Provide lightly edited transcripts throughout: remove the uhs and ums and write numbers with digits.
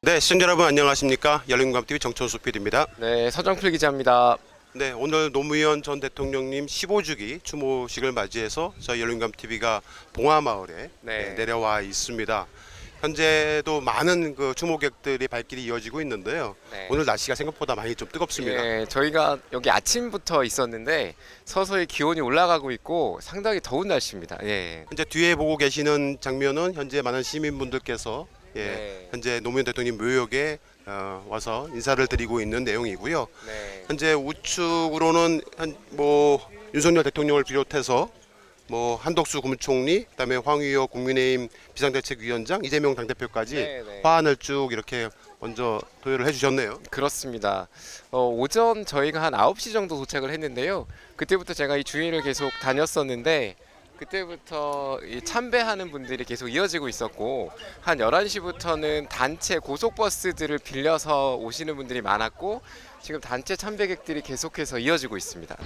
네, 시청자 여러분 안녕하십니까? 열린공감TV 정천수 PD입니다. 네, 서정필 기자입니다. 네, 오늘 노무현 전 대통령님 15주기 추모식을 맞이해서 저희 열린공감TV가 봉화마을에 내려와 있습니다. 현재도 많은 그 추모객들이 발길이 이어지고 있는데요. 오늘 날씨가 생각보다 많이 좀 뜨겁습니다. 네, 저희가 여기 아침부터 있었는데 서서히 기온이 올라가고 있고 상당히 더운 날씨입니다. 현재 뒤에 보고 계시는 장면은 현재 많은 시민분들께서 현재 노무현 대통령 묘역에 와서 인사를 드리고 있는 내용이고요. 현재 우측으로는 윤석열 대통령을 비롯해서 한덕수 국무총리, 그다음에 황의조 국민의힘 비상대책위원장, 이재명 당대표까지 화환을 쭉 이렇게 먼저 도열을 해주셨네요. 그렇습니다. 오전 저희가 한 9시 정도 도착을 했는데요. 그때부터 제가 이 주위를 계속 다녔었는데 그때부터 이 참배하는 분들이 계속 이어지고 있었고 한 11시부터는 단체 고속버스들을 빌려서 오시는 분들이 많았고 지금 단체 참배객들이 계속해서 이어지고 있습니다.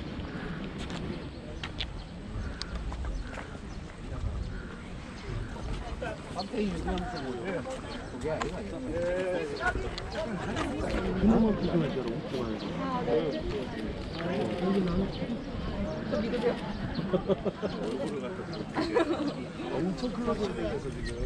엄청 클로즈업 돼서 지금.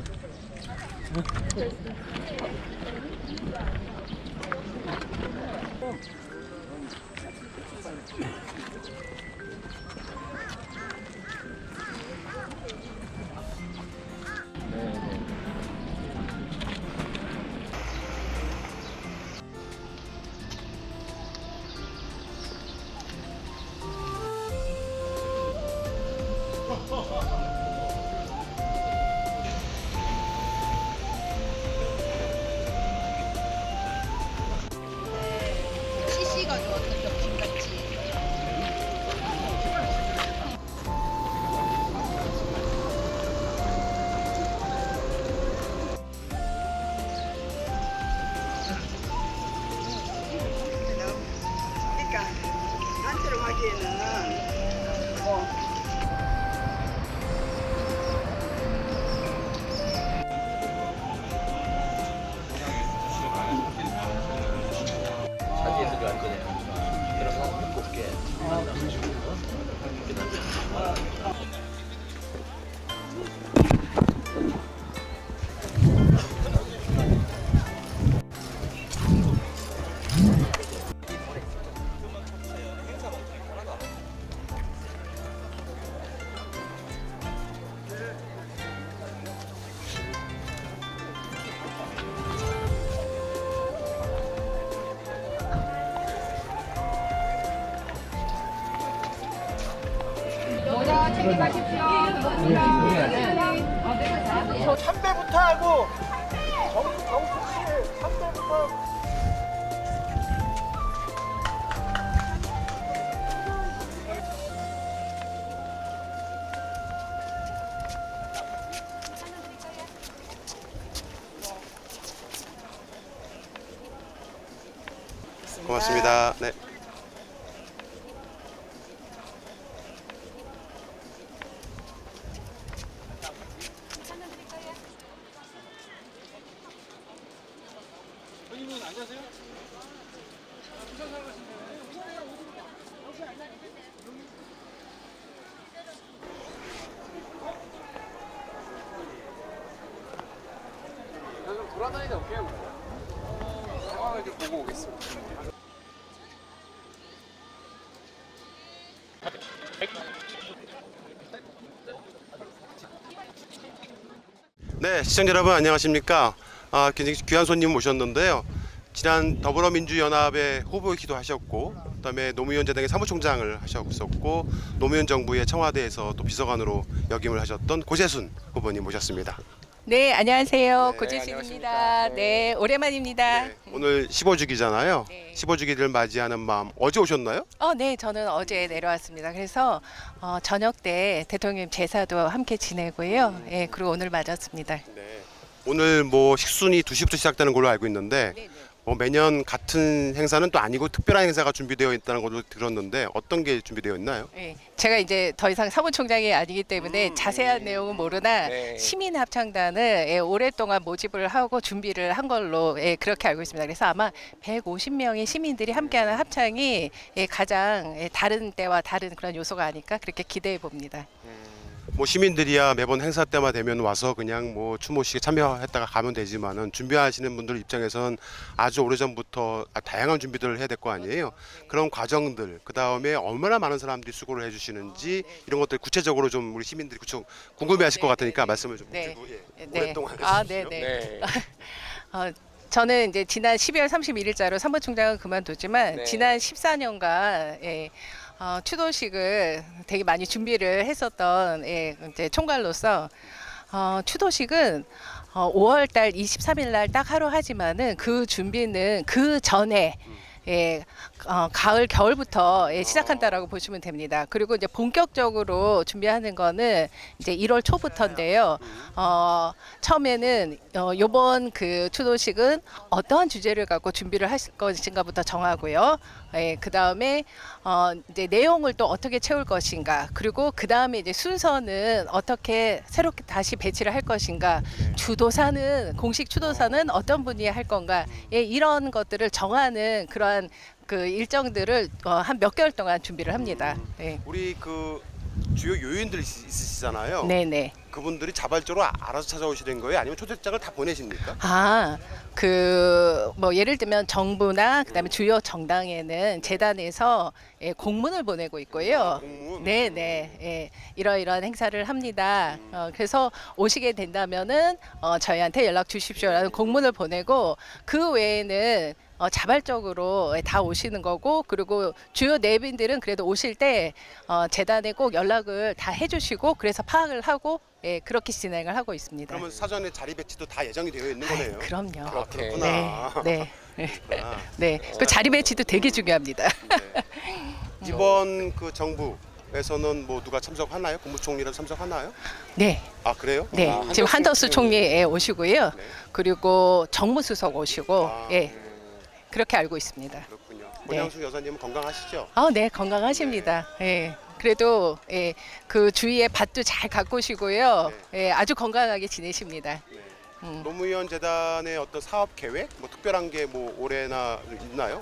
CC가 좋았던 병신같이. 그러니까 단체로 가기에는 자기에서도 할 거냐? 들어가서 먹고 올게. 그런 식으로. 참배부터 하고 정수씨 참배부터. 고맙습니다. 네. 좀 돌아다니다 올게요. 상황을 좀 보고 오겠습니다. 네, 시청자 여러분 안녕하십니까? 굉장히 귀한 손님 모셨는데요. 지난 더불어민주연합의 후보이기도 하셨고, 그다음에 노무현 재단의 사무총장을 하셨었고, 노무현 정부의 청와대에서 또 비서관으로 역임을 하셨던 고재순 후보님 모셨습니다. 네, 안녕하세요. 네, 고재순입니다. 안녕하십니까. 네, 오랜만입니다. 오늘 15주기잖아요. 네. 15주기를 맞이하는 마음, 어제 오셨나요? 네, 저는 어제 내려왔습니다. 그래서 저녁 때 대통령 제사도 함께 지내고요. 그리고 오늘 맞았습니다. 오늘 식순이 2시부터 시작되는 걸로 알고 있는데 매년 같은 행사는 또 아니고 특별한 행사가 준비되어 있다는 것도 들었는데 어떤 게 준비되어 있나요? 예, 제가 이제 더 이상 사무총장이 아니기 때문에 자세한 내용은 모르나 네. 시민 합창단을 오랫동안 모집을 하고 준비를 한 걸로 그렇게 알고 있습니다. 그래서 아마 150명의 시민들이 함께하는 합창이 가장 다른 때와 다른 그런 요소가 아닐까 그렇게 기대해 봅니다. 뭐 시민들이야 매번 행사 때만 되면 와서 그냥 뭐 추모식에 참여했다가 가면 되지만은 준비하시는 분들 입장에서는 아주 오래전부터 다양한 준비들을 해야 될 거 아니에요. 그런 과정들, 그 다음에 얼마나 많은 사람들이 수고를 해주시는지 이런 것들 구체적으로 좀 우리 시민들이 궁금해하실 것 같으니까 말씀을 좀 네. 해주고 네. 오랫동안 아, 해주십시오. 네. 네. 저는 이제 지난 12월 31일자로 사무총장은 그만두지만 네. 지난 14년간 추도식을 되게 많이 준비를 했었던 이제 총괄로서 추도식은 5월달 23일날 딱 하루 하지만은 그 준비는 그 전에 가을 겨울부터 시작한다라고 보시면 됩니다. 그리고 이제 본격적으로 준비하는 거는 이제 1월 초부터인데요. 처음에는 요번 그 추도식은 어떠한 주제를 갖고 준비를 하실 것인가부터 정하고요. 그 다음에 이제 내용을 또 어떻게 채울 것인가, 그리고 그 다음에 이제 순서는 어떻게 새롭게 다시 배치를 할 것인가, 주도사는 공식 주도사는 어떤 분이 할 건가, 이런 것들을 정하는 그러한 그 일정들을 한 몇 개월 동안 준비를 합니다. 우리 그 주요 요인들 있으시잖아요. 네네. 그분들이 자발적으로 알아서 찾아오시는 거예요? 아니면 초대장을 다 보내십니까? 뭐 예를 들면 정부나 그다음에 주요 정당에는 재단에서 공문을 보내고 있고요. 공문? 네네. 이러이러한 행사를 합니다. 그래서 오시게 된다면은 저희한테 연락 주십시오라는 공문을 보내고, 그 외에는 자발적으로 다 오시는 거고, 그리고 주요 내빈들은 그래도 오실 때 재단에 꼭 연락을 다 해주시고, 그래서 파악을 하고 그렇게 진행을 하고 있습니다. 그러면 사전에 자리 배치도 다 예정이 되어 있는 거네요. 그럼요. 아, 그렇게. 그렇구나. 네. 그렇구나. 네. 그 자리 배치도 되게 중요합니다. 네. 이번 그 정부에서는 뭐 누가 참석하나요? 국무총리라도 참석하나요? 네. 아 그래요? 네. 한덕수 지금 한덕수 총리 오시고요. 네. 그리고 정무수석 오시고, 아, 그렇게 알고 있습니다. 그렇군요. 권양수 여사님은 건강하시죠? 네, 건강하십니다. 그래도 그 주위에 밭도 잘 가꾸시고요. 아주 건강하게 지내십니다. 노무현 재단의 어떤 사업 계획, 뭐 특별한 게 뭐 올해나 있나요?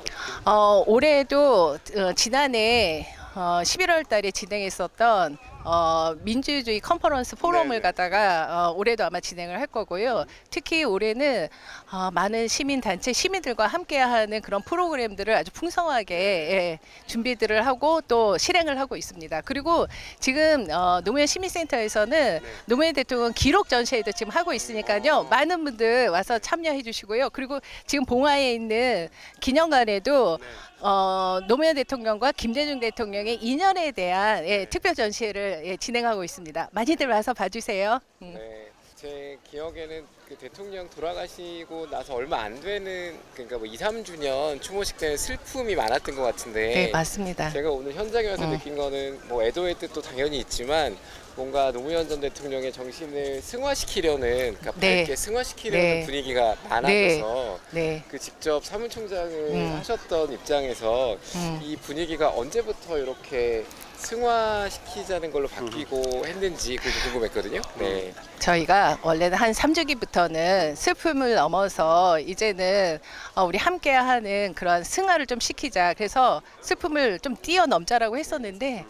올해도 지난해 11월 달에 진행했었던 민주주의 컨퍼런스 포럼을 네네. 갖다가 올해도 아마 진행을 할 거고요. 특히 올해는 많은 시민단체, 시민들과 함께하는 그런 프로그램들을 아주 풍성하게 준비들을 하고 또 실행을 하고 있습니다. 그리고 지금 노무현 시민센터에서는 노무현 대통령 기록 전시회도 지금 하고 있으니까요. 많은 분들 와서 참여해 주시고요. 그리고 지금 봉화에 있는 기념관에도 노무현 대통령과 김대중 대통령의 인연에 대한 특별 전시회를 진행하고 있습니다. 많이들 와서 봐주세요. 네, 제 기억에는 그 대통령 돌아가시고 나서 얼마 안 되는, 그러니까 뭐 2, 3주년 추모식 때는 슬픔이 많았던 것 같은데, 네, 맞습니다. 제가 오늘 현장에 와서 느낀 거는 뭐 애도의 뜻도 당연히 있지만 뭔가 노무현 전 대통령의 정신을 승화시키려는, 그러니까 네. 밝게 승화시키려는 네. 분위기가 많아져서 네. 그 직접 사무총장을 하셨던 입장에서 이 분위기가 언제부터 이렇게 승화시키자는 걸로 바뀌고 했는지 그게 궁금했거든요. 네. 저희가 원래는 한 3주기부터는 슬픔을 넘어서 이제는 우리 함께하는 그런 승화를 좀 시키자. 그래서 슬픔을 좀 뛰어넘자라고 했었는데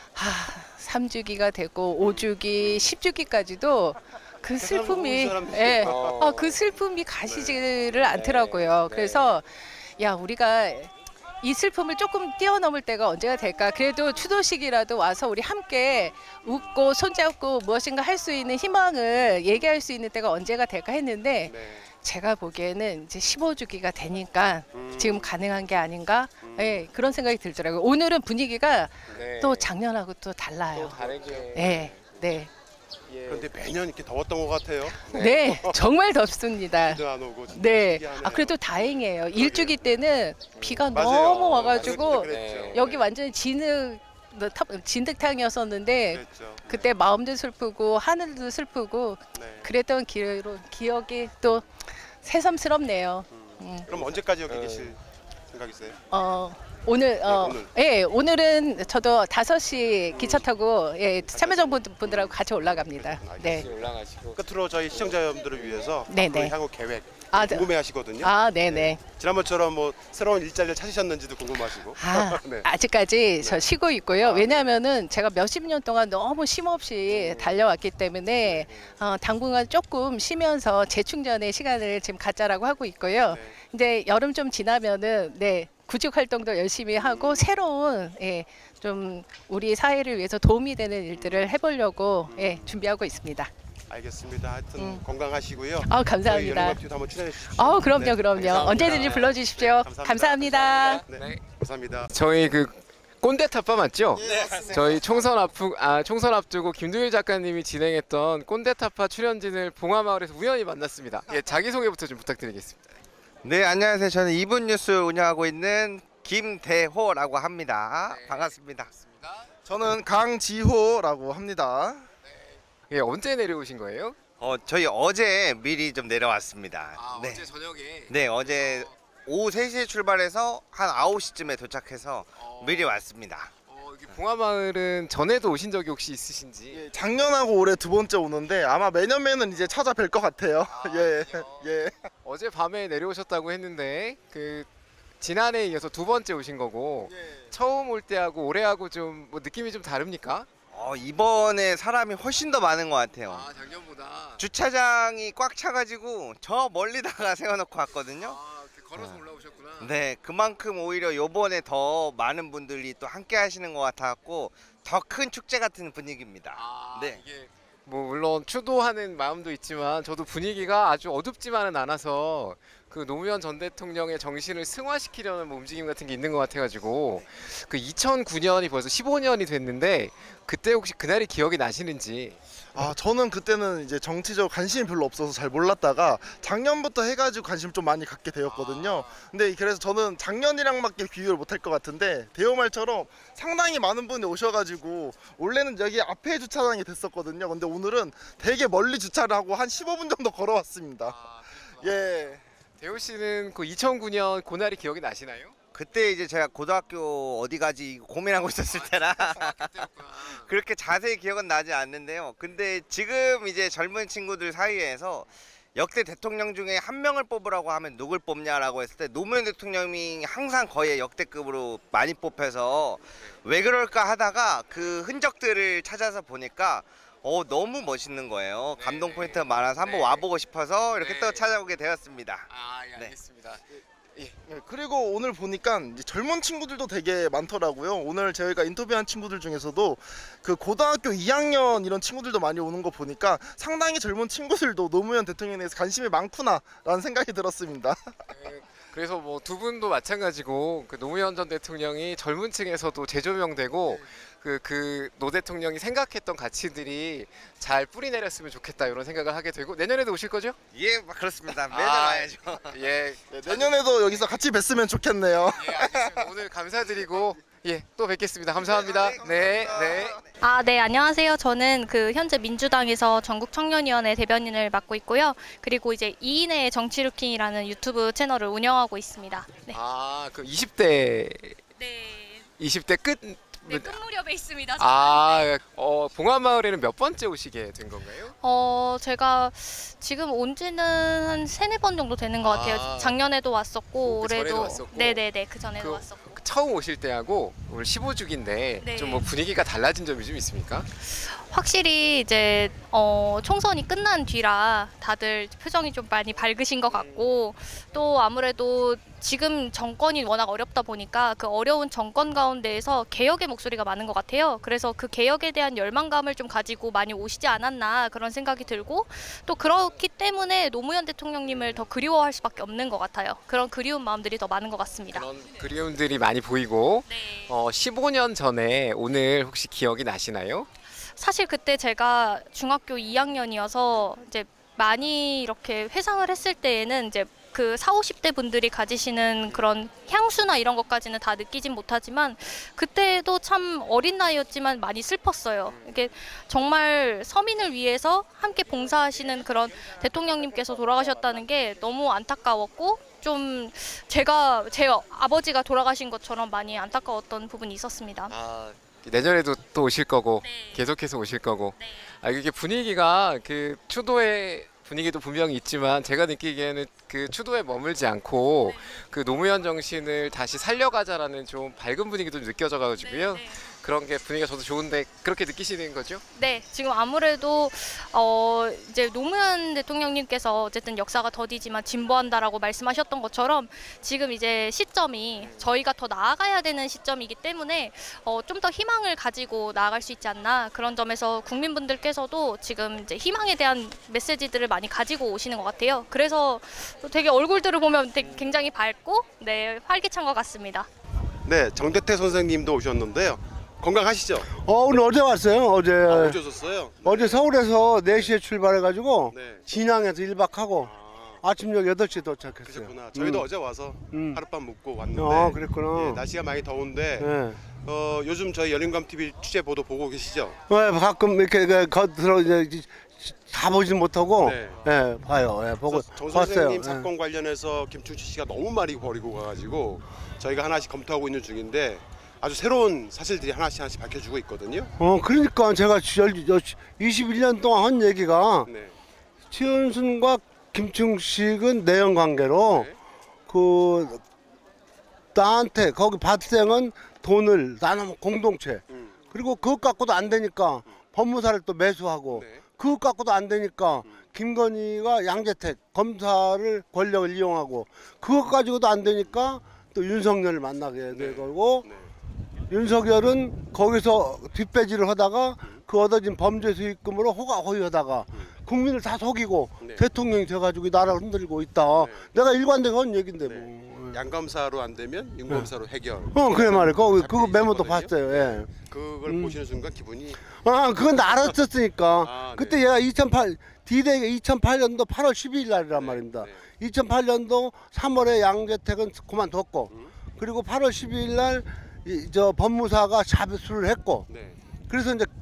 3주기가 되고 5주기, 10주기까지도 그 슬픔이 그 슬픔이 가시지를 않더라고요. 네. 그래서 야, 우리가 이 슬픔을 조금 뛰어넘을 때가 언제가 될까? 그래도 추도식이라도 와서 우리 함께 웃고 손잡고 무엇인가 할 수 있는 희망을 얘기할 수 있는 때가 언제가 될까 했는데, 제가 보기에는 이제 15주기가 되니까 지금 가능한 게 아닌가? 그런 생각이 들더라고요. 오늘은 분위기가 또 작년하고 또 달라요. 또 다르게. 네. 그런데 매년 이렇게 더웠던 것 같아요. 네, 정말 덥습니다. 비도 안 오고 진짜 네. 신기하네요. 그래도 다행이에요. 일주기 때는 비가 맞아요. 너무 와가지고 그랬죠. 여기 완전히 진흙탕이었었는데 그랬죠. 그때 마음도 슬프고 하늘도 슬프고 네. 그랬던 기억이 또 새삼스럽네요. 그럼 언제까지 여기 계실 생각이세요? 오늘 오늘. 예, 오늘은 저도 5시 기차 타고 예, 참여정부분들하고 같이 올라갑니다. 네. 올라가시고 끝으로 저희 시청자분들을 위해서 네, 앞으로 네. 향후 계획 아, 궁금해하시거든요. 네. 지난번처럼 뭐 새로운 일자리를 찾으셨는지도 궁금하시고. 네. 아직까지 저 쉬고 있고요. 왜냐하면은 제가 몇십 년 동안 너무 쉼없이 달려왔기 때문에 당분간 조금 쉬면서 재충전의 시간을 지금 갖자라고 하고 있고요. 네. 이제 여름 좀 지나면은 구직 활동도 열심히 하고 새로운 좀 우리 사회를 위해서 도움이 되는 일들을 해보려고 준비하고 있습니다. 알겠습니다. 하여튼 건강하시고요. 감사합니다. 저희 열린밥티도 한번 출연해 주십시오. 그럼요. 네. 감사합니다. 언제든지 불러주십시오. 감사합니다. 네. 감사합니다. 저희 그 꼰대 탑바 맞죠? 네, 맞습니다. 저희 총선 앞두고 김두일 작가님이 진행했던 꼰대 탑바 출연진을 봉화마을에서 우연히 만났습니다. 예, 자기소개부터 좀 부탁드리겠습니다. 네, 안녕하세요. 저는 2분 뉴스 운영하고 있는 김대호라고 합니다. 반갑습니다. 저는 강지호라고 합니다. 예, 언제 내려오신 거예요? 저희 어제 미리 좀 내려왔습니다. 네. 어제 저녁에. 네, 어제 오후 3시에 출발해서 한 9시쯤에 도착해서 미리 왔습니다. 여기 봉화마을은 전에도 오신 적이 혹시 있으신지? 작년하고 올해 두 번째 오는데 아마 매년매는 이제 찾아뵐 것 같아요. 예. 어제 밤에 내려오셨다고 했는데 그 지난해에 이어서 두 번째 오신 거고 처음 올 때하고 올해하고 좀 뭐 느낌이 좀 다릅니까? 이번에 사람이 훨씬 더 많은 것 같아요. 작년보다. 주차장이 꽉 차가지고 저 멀리다가 세워놓고 왔거든요. 걸어서 올라오셨구나. 네, 그만큼 오히려 요번에 더 많은 분들이 또 함께 하시는 것 같았고 더 큰 축제 같은 분위기입니다. 네. 이게 뭐 물론 추도하는 마음도 있지만 저도 분위기가 아주 어둡지만은 않아서 그 노무현 전 대통령의 정신을 승화시키려는 뭐 움직임 같은 게 있는 것 같아가지고 그 2009년이 벌써 15년이 됐는데 그때 혹시 그날이 기억이 나시는지? 저는 그때는 이제 정치적 관심이 별로 없어서 잘 몰랐다가 작년부터 해가지고 관심 좀 많이 갖게 되었거든요. 근데 그래서 저는 작년이랑밖에 비교를 못할 것 같은데 대호말처럼 상당히 많은 분이 오셔가지고 원래는 여기 앞에 주차장이 됐었거든요. 근데 오늘은 되게 멀리 주차를 하고 한 15분 정도 걸어왔습니다. 예. 대호 씨는 그 2009년 그날이 기억이 나시나요? 그때 이제 제가 고등학교 어디 가지 고민하고 있었을 때라 그렇게 자세히 기억은 나지 않는데요. 근데 지금 이제 젊은 친구들 사이에서 역대 대통령 중에 한 명을 뽑으라고 하면 누굴 뽑냐라고 했을 때 노무현 대통령이 항상 거의 역대급으로 많이 뽑혀서 왜 그럴까 하다가 그 흔적들을 찾아서 보니까 너무 멋있는 거예요. 감동 포인트가 많아서 한번 와보고 싶어서 이렇게 또 찾아오게 되었습니다. 예, 알겠습니다. 그리고 오늘 보니까 이제 젊은 친구들도 되게 많더라고요. 오늘 저희가 인터뷰한 친구들 중에서도 그 고등학교 2학년 이런 친구들도 많이 오는 거 보니까 상당히 젊은 친구들도 노무현 대통령에 대해서 관심이 많구나라는 생각이 들었습니다. 그래서 뭐 두 분도 마찬가지고 그 노무현 전 대통령이 젊은 층에서도 재조명되고 그 노 대통령이 생각했던 가치들이 잘 뿌리 내렸으면 좋겠다 이런 생각을 하게 되고 내년에도 오실 거죠? 예, 그렇습니다. 매년 와야죠. 예. 내년에도 여기서 같이 뵀으면 좋겠네요. 예, 알겠습니다. 오늘 감사드리고 또 뵙겠습니다. 감사합니다. 네. 네, 안녕하세요. 저는 그 현재 민주당에서 전국청년위원회 대변인을 맡고 있고요. 그리고 이제 이인의 정치루킹이라는 유튜브 채널을 운영하고 있습니다. 네. 그 20대 네. 20대 끝 네, 끝 무렵에 있습니다. 봉화마을에는 몇 번째 오시게 된 건가요? 제가 지금 온 지는 한 3-4번 정도 되는 것 같아요. 작년에도 왔었고, 그 전에도 올해도. 왔었고. 네네네, 그 전에도 왔었고. 처음 오실 때하고 오늘 15주기인데 네. 좀 뭐 분위기가 달라진 점이 좀 있습니까? 확실히 이제 총선이 끝난 뒤라 다들 표정이 좀 많이 밝으신 것 같고 또 아무래도 지금 정권이 워낙 어렵다 보니까 그 어려운 정권 가운데에서 개혁의 목소리가 많은 것 같아요. 그래서 그 개혁에 대한 열망감을 좀 가지고 많이 오시지 않았나 그런 생각이 들고 또 그렇기 때문에 노무현 대통령님을 더 그리워할 수밖에 없는 것 같아요. 그런 그리운 마음들이 더 많은 것 같습니다. 그런 그리움들이 많이 보이고 네. 15년 전에 오늘 혹시 기억이 나시나요? 사실 그때 제가 중학교 2학년이어서 이제 많이 이렇게 회상을 했을 때에는 이제 그 40-50대 분들이 가지시는 그런 향수나 이런 것까지는 다 느끼진 못하지만 그때도 참 어린 나이였지만 많이 슬펐어요. 이게 정말 서민을 위해서 함께 봉사하시는 그런 대통령님께서 돌아가셨다는 게 너무 안타까웠고 좀 제 아버지가 돌아가신 것처럼 많이 안타까웠던 부분이 있었습니다. 아, 내년에도 또 오실 거고 네. 계속해서 오실 거고. 네. 아, 이게 분위기가 그 추도의 분위기도 분명히 있지만 제가 느끼기에는 그 추도에 머물지 않고 그 노무현 정신을 다시 살려가자라는 좀 밝은 분위기도 느껴져 가지고요. 네, 네. 그런 게 분위기가 저도 좋은데 그렇게 느끼시는 거죠? 네, 지금 아무래도 이제 노무현 대통령님께서 어쨌든 역사가 더디지만 진보한다라고 말씀하셨던 것처럼 지금 이제 시점이 저희가 더 나아가야 되는 시점이기 때문에 좀 더 희망을 가지고 나아갈 수 있지 않나, 그런 점에서 국민분들께서도 지금 이제 희망에 대한 메시지들을 많이 가지고 오시는 것 같아요. 그래서 되게 얼굴들을 보면 굉장히 밝고 네, 활기찬 것 같습니다. 네, 정대태 선생님도 오셨는데요. 건강하시죠? 오늘 어제 왔어요. 어제 어제 오셨어요? 어제 서울에서 4시에 출발해가지고 네. 진양에서 1박하고 아침 여기 8시에 도착했어요. 그러셨구나. 저희도 어제 와서 하룻밤 묵고 왔는데. 그랬구나. 예, 날씨가 많이 더운데 네. 요즘 저희 열린감 TV 취재 보도 보고 계시죠? 네, 가끔 이렇게 들어 이제 다 보진 못하고 네. 네, 봐요. 네, 보고 정 봤어요. 선생님 네. 사건 관련해서 김충식 씨가 너무 많이 버리고 가가지고 저희가 하나씩 검토하고 있는 중인데 아주 새로운 사실들이 하나씩 밝혀주고 있거든요. 그러니까 제가 21년 동안 한 얘기가 네. 최은순과 김충식은 내연 관계로 네. 그 나한테 거기 밭생은 돈을 나는 공동체 그리고 그것 갖고도 안 되니까 법무사를 또 매수하고 네. 그것 갖고도 안 되니까 김건희가 양재택 검사를 권력을 이용하고 그것 가지고도 안 되니까 또 윤석열을 만나게 되고 네. 윤석열은 거기서 뒷배지를 하다가 그 얻어진 범죄 수익금으로 호가호위하다가 국민을 다 속이고 네. 대통령이 돼가지고 이 나라를 흔들고 있다. 네. 내가 일관되게 한 얘긴데 네. 뭐. 양검사로 안 되면 윤검사로 해결. 그래 말이야. 그거 잡혀 메모도 있었거든요. 봤어요. 예. 그걸 보시는 순간 기분이 그건 나 알았었으니까. 아, 그때 네. 얘가 D-Day가 2008년도 8월 12일 날이란 말입니다. 네. 2008년도 3월에 양재택은 그만뒀고 그리고 8월 12일 날 저 법무사가 자수를 했고 네. 그래서 이제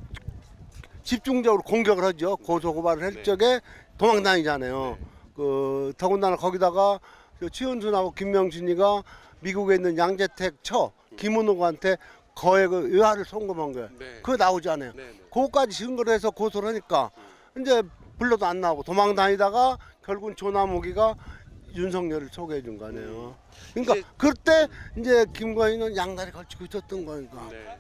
집중적으로 공격을 하죠. 고소고발을 할 네. 적에 도망 다니잖아요. 네. 그 더군다나 거기다가 최은순하고 김명진이가 미국에 있는 양재택 김은호한테 거액의 의화를 송금한 거예요. 네. 그거 나오지 않아요. 네. 네. 그거까지 증거를 해서 고소를 하니까 이제 불러도 안 나오고 도망 다니다가 결국은 조나무기가 윤석열을 소개해 준 거 아니에요. 그러니까 이제- 그때 이제 김건희는 양다리 걸치고 있었던 거니까 네.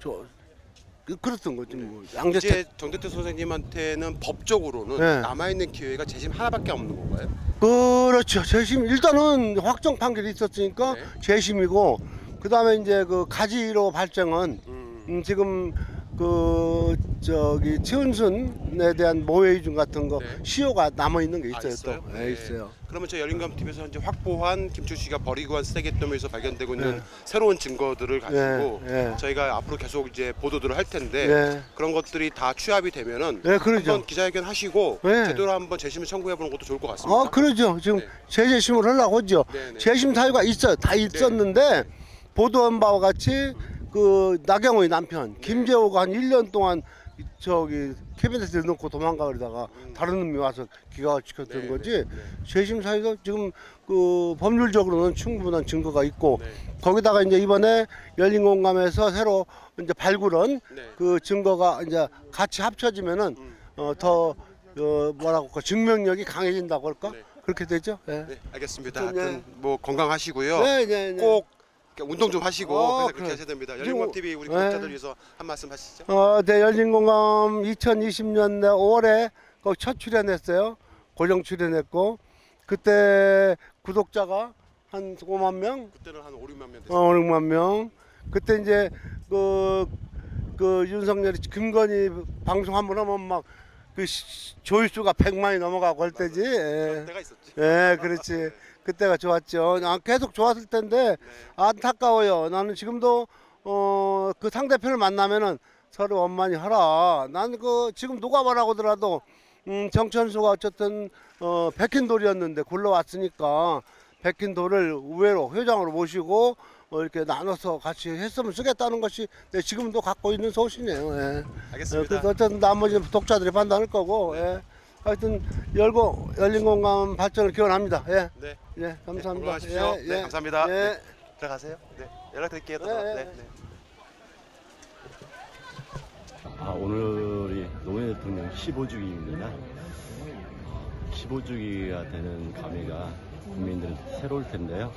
그랬던 거지 뭐. 양재택 이제 정대태 선생님한테는 법적으로는 네. 남아있는 기회가 재심 하나밖에 없는 건가요? 그렇죠. 재심 일단은 확정 판결이 있었으니까 네. 재심이고 그다음에 이제 그 가지로 발정은 지금 그 저기 최은순에 대한 모해이중 같은 거 네. 시효가 남아 있는 게 아, 있어요. 있어요? 또. 네. 네, 있어요. 그러면 저 열린감 TV에서 현재 확보한 김충식 씨가 버리고 간 쓰레기통에서 발견되고 있는 네. 새로운 증거들을 가지고 네. 저희가 앞으로 계속 이제 보도들을 할 텐데 네. 그런 것들이 다 취합이 되면은 네, 그러죠. 한번 기자회견 하시고 네. 제대로 한번 재심을 청구해 보는 것도 좋을 것 같습니다. 그러죠. 지금 네. 재재심을 하려고 하죠. 네, 네. 재심 사유가 있어요. 다 있었는데 보도한 바와 같이 그 나경원의 남편 네. 김재호가 한 1년 동안 저기 캐비넷에 넣고 도망가 그러다가 다른 놈이 와서 기각시켰던 네, 거지. 네, 네. 재심 사유도 지금 그 법률적으로는 충분한 증거가 있고 네. 거기다가 이제 이번에 열린 공감에서 새로 이제 발굴한 네. 그 증거가 이제 같이 합쳐지면은 더 뭐라고 할까 증명력이 강해진다고 할까 네. 그렇게 되죠. 네. 네, 알겠습니다. 네. 하여튼 뭐 건강하시고요. 네, 네, 네. 꼭 이렇게 운동 좀 하시고 그래서 그렇게 그래. 하셔야 됩니다. 지금 열린감 TV 우리 네. 구독자들 위해서 한 말씀 하시죠. 네, 열린공감 2020년 5월에 거기 첫 출연했어요. 고정 출연했고 그때 구독자가 한 5만 명, 그때는 한 5, 6만 명 됐어요. 6만 명. 그때 이제 그 윤석열이 김건희 방송 한번 하면 막 그 조회수가 100만이 넘어가고 할 때지. 예. 때가 있었지. 예, 그렇지. 그때가 좋았죠. 계속 좋았을 텐데 안타까워요. 나는 지금도 그 상대편을 만나면은 서로 원만히 하라. 나는 그 지금 누가 뭐라고 하더라도 정천수가 어쨌든 백힌돌이었는데 굴러왔으니까 백힌돌을 의외로 회장으로 모시고 이렇게 나눠서 같이 했으면 쓰겠다는 것이 지금도 갖고 있는 소신이에요. 예. 알겠습니다. 그래서 어쨌든 나머지는 독자들이 판단할 거고. 예. 하여튼 열린 공감 발전을 기원합니다. 예. 네. 예, 감사합니다. 건강하십시오. 예, 네, 예. 감사합니다. 예. 네. 들어가세요. 네. 연락드릴게요. 또. 예, 예. 네. 네. 오늘이 노무현 대통령 15주기입니다. 15주기가 되는 감회가 국민들은 새로울 텐데요.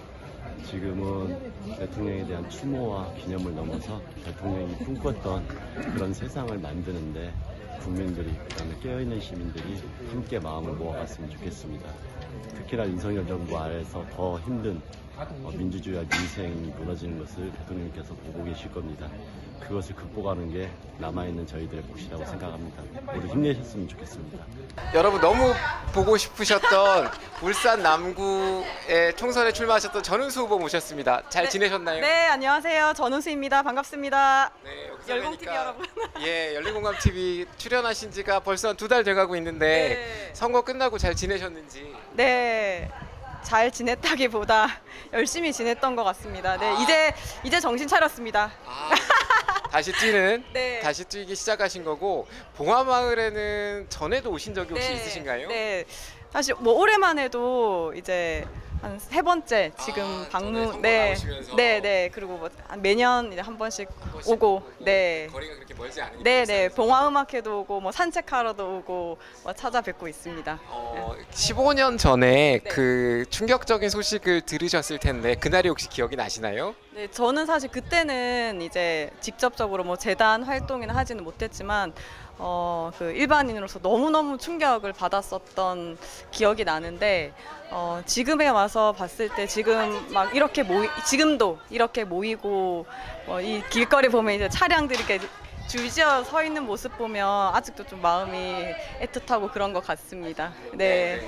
지금은 대통령에 대한 추모와 기념을 넘어서 대통령이 꿈꿨던 그런 세상을 만드는데 국민들이, 그다음에 깨어있는 시민들이 함께 마음을 모아갔으면 좋겠습니다. 특히나 윤석열 정부 아래에서 더 힘든 민주주의와 민생이 무너지는 것을 대통령께서 보고 계실 겁니다. 그것을 극복하는 게 남아있는 저희들의 몫이라고 생각합니다. 모두 힘내셨으면 좋겠습니다. 여러분 너무 보고 싶으셨던 울산 남구의 총선에 출마하셨던 전은수 후보 모셨습니다. 잘 지내셨나요? 네, 안녕하세요. 전은수입니다. 반갑습니다. 네, 열공TV 여러분. 예, 열린공감TV 출연하신 지가 벌써 한 2달 돼가고 있는데 네. 선거 끝나고 잘 지내셨는지. 네, 잘 지냈다기보다 열심히 지냈던 것 같습니다. 네, 이제 정신 차렸습니다. 다시 뛰는, 네. 다시 뛰기 시작하신 거고, 봉화마을에는 전에도 오신 적이 혹시 네, 있으신가요? 네, 사실 뭐 올해만 해도 이제 한 3번째 지금 방문. 선거 네, 나오시면서. 네. 그리고 뭐 매년 이제 한 번씩 오고, 네. 거리가 그렇게 멀지 않으니까. 네, 봉화음악회도 오고, 뭐 산책하러도 오고, 뭐 찾아뵙고 있습니다. 15년 전에 네. 그 충격적인 소식을 들으셨을 텐데 그날이 혹시 기억이 나시나요? 네, 저는 사실 그때는 이제 직접적으로 뭐 재단 활동이나 하지는 못했지만 그 일반인으로서 너무너무 충격을 받았었던 기억이 나는데 지금에 와서 봤을 때 지금 막 이렇게 지금도 이렇게 모이고 이 길거리 보면 이제 차량들이 이렇게 줄지어 서 있는 모습 보면 아직도 좀 마음이 애틋하고 그런 것 같습니다. 네.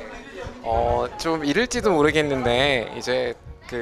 좀 이럴지도 모르겠는데 이제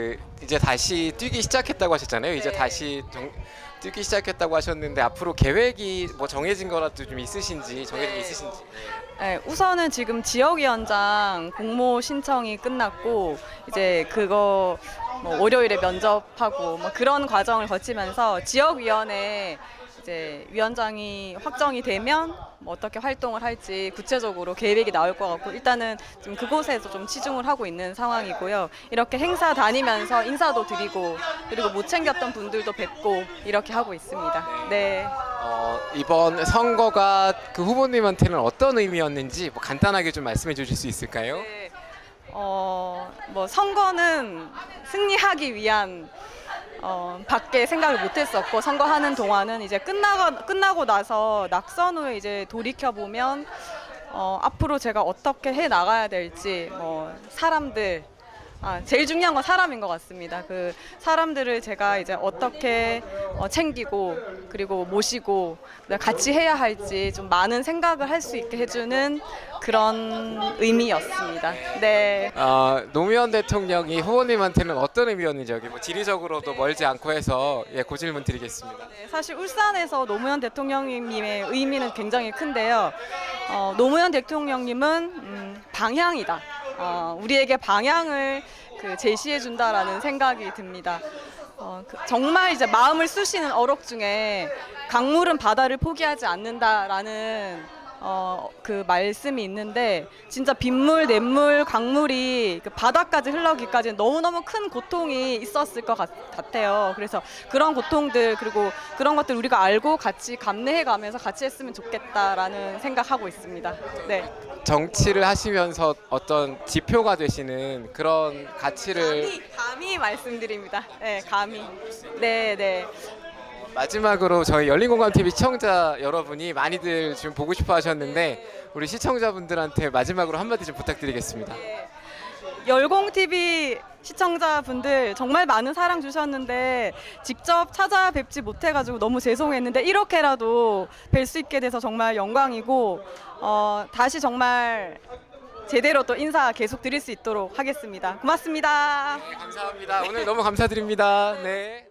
다시 뛰기 시작했다고 하셨잖아요. 이제 네. 다시 뛰기 시작했다고 하셨는데 앞으로 계획이 뭐 정해진 거라도 좀 있으신지 정해진 게 있으신지. 네, 우선은 지금 지역위원장 공모 신청이 끝났고 이제 그거 뭐 월요일에 면접하고 뭐 그런 과정을 거치면서 지역위원회 이제 위원장이 확정이 되면 뭐 어떻게 활동을 할지 구체적으로 계획이 나올 것 같고 일단은 좀 그곳에서 좀 치중을 하고 있는 상황이고요. 이렇게 행사 다니면서 인사도 드리고 그리고 못 챙겼던 분들도 뵙고 이렇게 하고 있습니다. 네. 이번 선거가 그 후보님한테는 어떤 의미였는지 뭐 간단하게 좀 말씀해 주실 수 있을까요? 네. 뭐 선거는 승리하기 위한 밖에 생각을 못했었고 선거하는 동안은 이제 끝나고 나서 낙선 후에 이제 돌이켜 보면 앞으로 제가 어떻게 해 나가야 될지 사람들 제일 중요한 건 사람인 것 같습니다. 그 사람들을 제가 이제 어떻게 챙기고 그리고 모시고 같이 해야 할지 좀 많은 생각을 할 수 있게 해주는 그런 의미였습니다. 네. 노무현 대통령이 후보님한테는 어떤 의미였는지 여기 뭐 지리적으로도 멀지 않고 해서 그 질문 드리겠습니다. 네, 사실 울산에서 노무현 대통령님의 의미는 굉장히 큰데요. 노무현 대통령님은 방향이다. 우리에게 방향을 제시해 준다라는 생각이 듭니다. 정말 이제 마음을 쑤시는 어록 중에 강물은 바다를 포기하지 않는다라는 그 말씀이 있는데 진짜 빗물, 냇물, 강물이 그 바다까지 흘러기까지는 너무너무 큰 고통이 있었을 것 같아요. 그래서 그런 고통들 그리고 그런 것들 우리가 알고 같이 감내해가면서 같이 했으면 좋겠다라는 생각하고 있습니다. 네. 정치를 하시면서 어떤 지표가 되시는 그런 가치를 감히 말씀드립니다. 네, 감히. 네. 마지막으로 저희 열린공감TV 시청자 여러분이 많이들 지금 보고 싶어 하셨는데 우리 시청자분들한테 마지막으로 한마디 좀 부탁드리겠습니다. 네. 열공TV 시청자분들 정말 많은 사랑 주셨는데 직접 찾아뵙지 못해가지고 너무 죄송했는데 이렇게라도 뵐 수 있게 돼서 정말 영광이고 다시 정말 제대로 또 인사 계속 드릴 수 있도록 하겠습니다. 고맙습니다. 네, 감사합니다. 오늘 너무 감사드립니다. 네.